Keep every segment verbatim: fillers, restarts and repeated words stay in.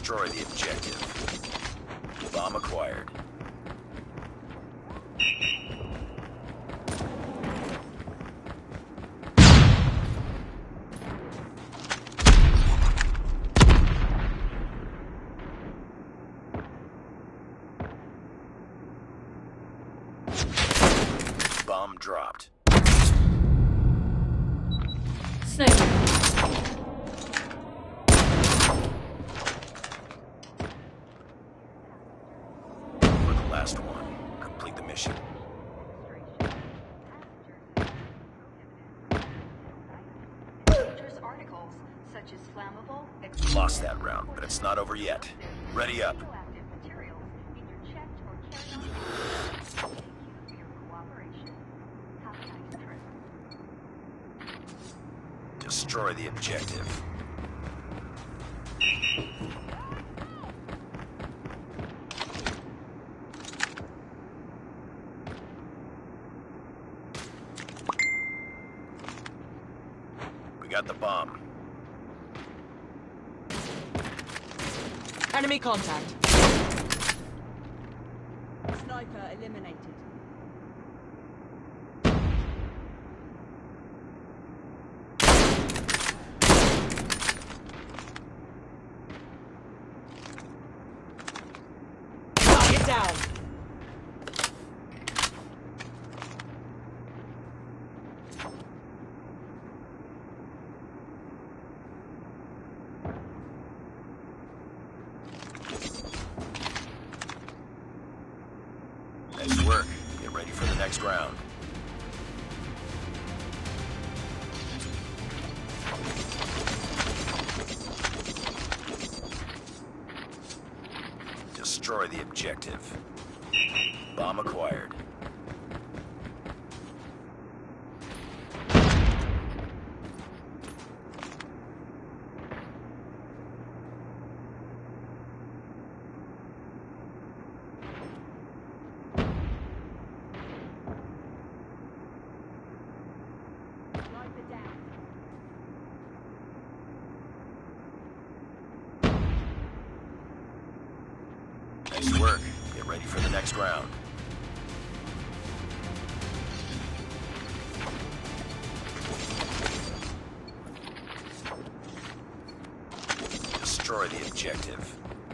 Destroy the objective. Bomb acquired. Bomb dropped. Sniper. For the last one, complete the mission. Dangerous articles such as flammable, Lost that round, but it's not over yet. Ready up. radioactive materials either checked or carried on. Thank you for your cooperation. Have a nice trip. Destroy the objective. We got the bomb. Enemy contact. Sniper eliminated. Target down. Nice work. Get ready for the next round. Destroy the objective. Bomb acquired. Sniper down. Nice work. Get ready for the next round. Destroy the objective.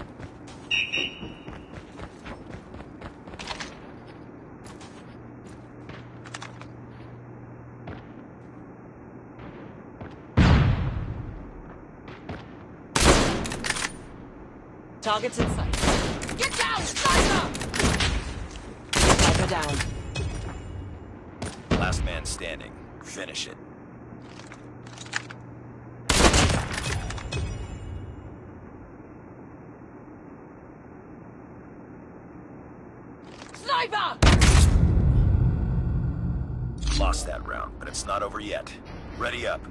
Targets in sight. Get down, sniper! Sniper down. Last man standing. Finish it. Sniper! Lost that round, but it's not over yet. Ready up.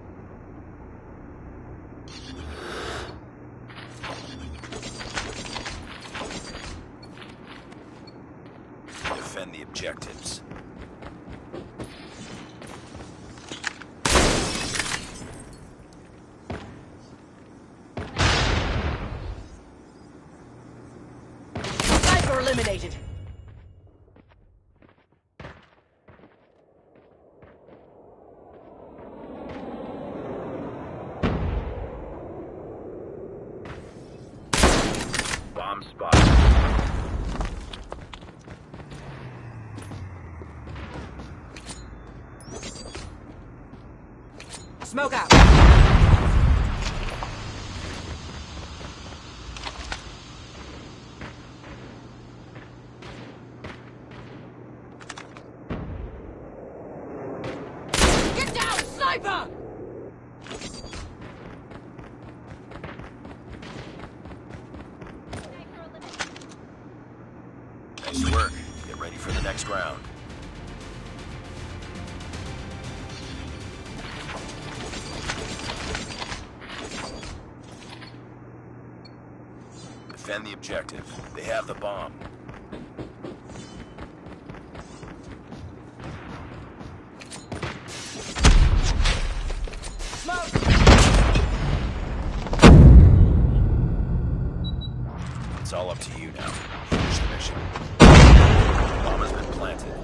Defend the objectives. Sniper eliminated. Bomb spot. Smoke out. Get down, sniper! Nice work. Get ready for the next round. Defend the objective. They have the bomb. Smoke! It's all up to you now. Finish the mission. Bomb has been planted.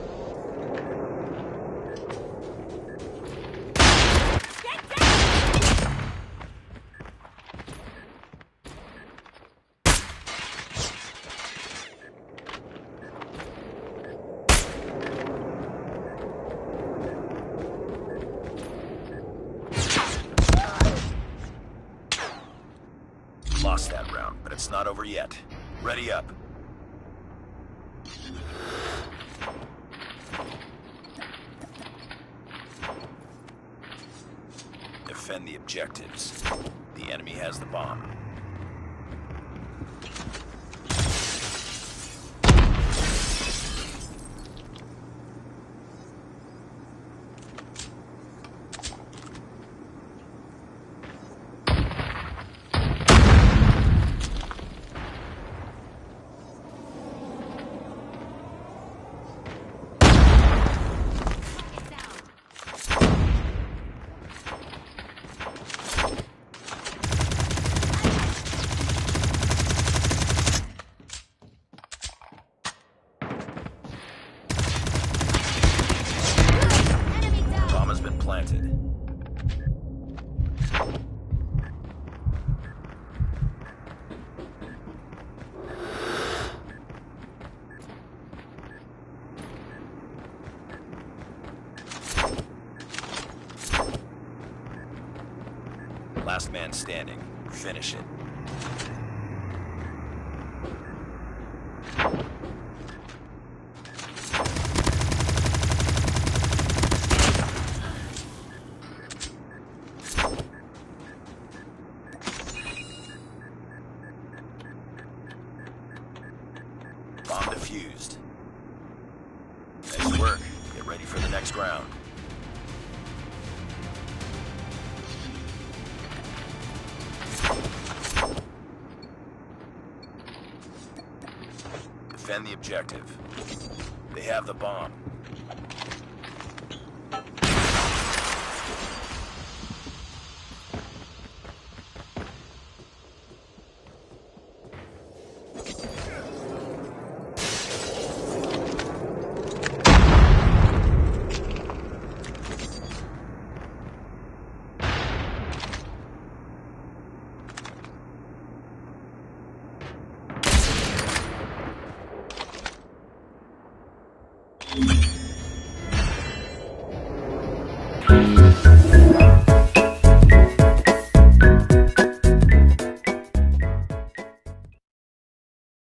Lost that round, but it's not over yet. Ready up. Defend the objectives. The enemy has the bomb. Planted. Last man standing. Finish it. Bomb defused. Nice work. Get ready for the next round. Defend the objective. They have the bomb.